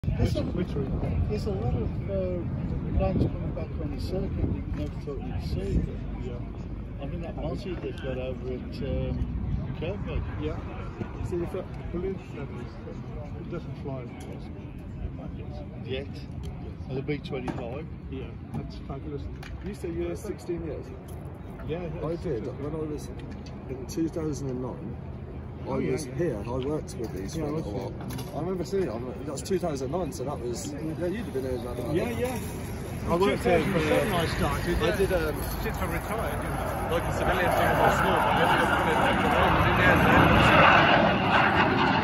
There's a lot of lads coming back on the circuit that you never thought you'd see. Yeah. I mean, that multi they've got over at Kirkby. Yeah. See, if that balloon feathers, it doesn't fly across. Yet. And the B-25. Yeah, that's fabulous. You say you're 16 years? Yeah, I did. When I was in 2009, I was here. I worked with these for a little while. I remember seeing it. That was 2009, so that was. Yeah, you'd have been here about that. Yeah. I worked here for. I started. I did. Since I retired, you know. Like a civilian thing, I was small, but I ended up coming back around.